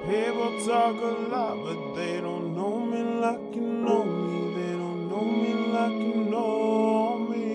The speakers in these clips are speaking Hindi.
People talk a lot, but they don't know me like you know me. They don't know me like you know me.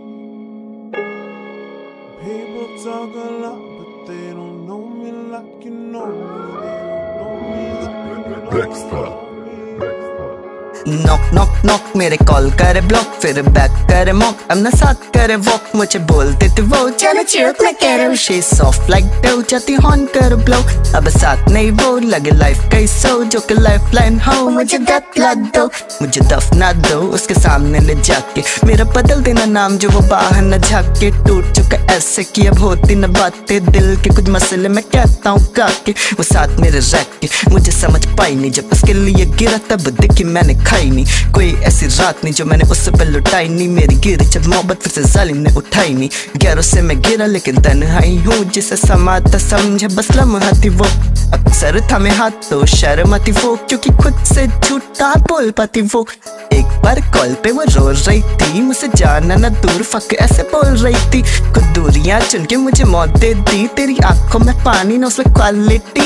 People talk a lot, but they don't know me like you know me. They don't know me like you know me. Knock knock knock मेरे कॉल करे ब्लॉक फिर बैक करे मॉक अपना साथ करे वॉक मुझे बोलते थे वो चलो चुप मैं कह रहा हूँ शी सॉफ्ट लाइक डो जाती हॉर्न कर ब्लो अब साथ नहीं वो लगे लाइफ कई सो जो कि लाइफ लाइन हो मुझे दफना दो मुझे दफना दो उसके सामने ले जाके मेरा बदल देना नाम जो वो बाहर न झाके टूट चुका ऐसे कि अब होती न बातें दिल के कुछ मसले मैं कहता हूँ काके वो साथ मेरे रख के मुझे समझ पाई नहीं जब उसके लिए गिरा तब देखी मैंने खाई नहीं कोई ऐसी रात नहीं जो मैंने उससे पे लुटाई नहीं मेरी गिरी जब मोहब्बत फिर से जालिम ने उठाई नहीं गैरों से मैं गिरा लेकिन तन्हाई हूँ जिसे समाता समझे बस लम्हा थी वो अक्सर था मैं हाथ तो शर्म आती वो क्योंकि खुद से झूठा बोल पाती वो एक बार कॉल पे वो रो रही थी मुझसे जाना ना दूर फक ऐसे बोल रही थी कुछ दूरियां चुन के मुझे मौत दे दी तेरी आंखों में पानी ना उसमें क्वालिटी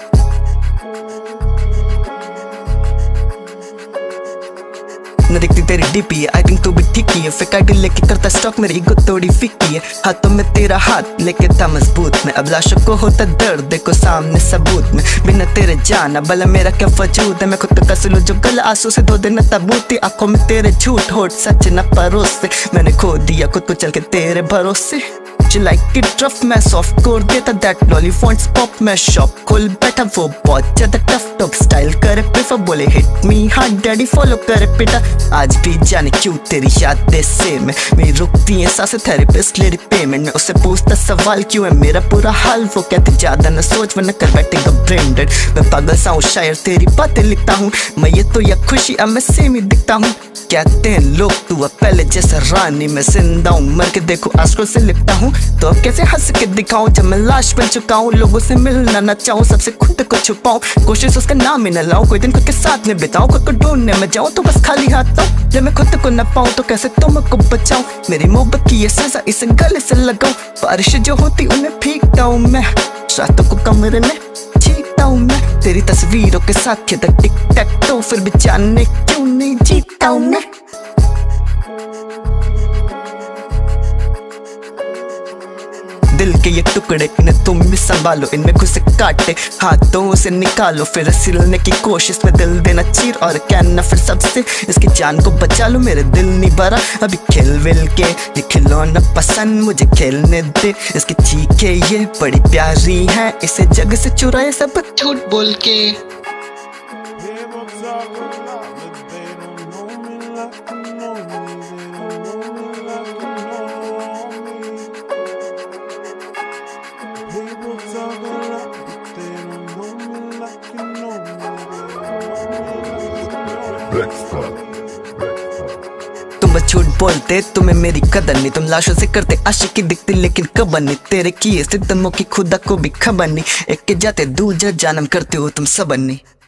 न दिखती तेरी डीपी आई थिंक तू भी ठीक ही है फिर आईडी लेके करता स्टॉक मेरी ईगो थोड़ी फीकी है हाथों में तेरा हाथ लेके था मजबूत में अब लाशों को होता दर्द देखो सामने सबूत में बिना तेरे जाना भला मेरा क्या वजूद है मैं खुद का कसलू जो गला आंसू से धो देना ताबूती आंखों में तेरे झूठ होठ सच न परोसे मैंने खो दिया खुद को चल के तेरे भरोसे लाइक इट रफ मैं सॉफ्ट कोर देता दैट लॉली फॉन्ट्स पॉप मैं शॉप खोल बैठा वो बहुत ज्यादा टफ टॉप स्टाइल करे प्रेफर बोले हिट मी हाँ डैडी फॉलो करे बेटा आज भी जाने क्यों तेरी यादें से मेरी रुकती है सांसें थेरेपिस्ट ले रही पेमेंट में उससे पूछता सवाल क्यों है मेरा पूरा हाल वो कहते ज्यादा न सोच वरना कर बैठेगा ब्रेंडेड मैं पागल सा हूँ शायर तेरी बातें लिखता हूँ मैं ये तो या खुशी अब मैं सेम ही दिखता हूँ कहते हैं लोग तू अब पहले जैसा रानी मैं जिंदा हूँ मर के देखो आंसुओं से लिपटा हूँ तो अब कैसे हंस के दिखाऊं जब मैं लाश बन चुका हूँ लोगों से मिलना न चाहूँ सबसे खुद को छुपाऊं कोशिश उसका नाम ही न लाऊं कोई दिन खुद के साथ में बिताऊं खुद को ढूंढने में जाऊं तो बस खाली हाथ आऊं जब मैं खुद को न पाऊं तो कैसे तुमको बचाऊं मेरी मोहब्बत की ये सजा इस गले से लगाऊं बारिश जो होती उन्हें भीगता हूँ मैं रातों को कमरे में जीता हूँ मैं तेरी तस्वीरों के साथ खेता टिक टैक तो फिर भी जाने क्यों नहीं जीता हूँ मैं दिल के ये टुकड़े इन्हें तुम भी संभालो इनमें खुद से काटे हाथों से निकालो फिर सिलने की कोशिश में दिल देना चीर और कहना फिर सबसे इसकी जान को बचा लो मेरे दिल नहीं भरा अभी खेल विल के ये खिलौना पसंद मुझे खेलने दे इसकी चीखे ये बड़ी प्यारी है इसे जग से चुराए सब झूठ बोल के तुम बस झूठ बोलते तुम्हें मेरी कदर नहीं तुम लाशों से करते आशिकी दिखती लेकिन कबर नहीं तेरे किए सितमों की खुदा को भी खबर नहीं एक के जाते दूजा जानम करते हो तुम सबर नहीं।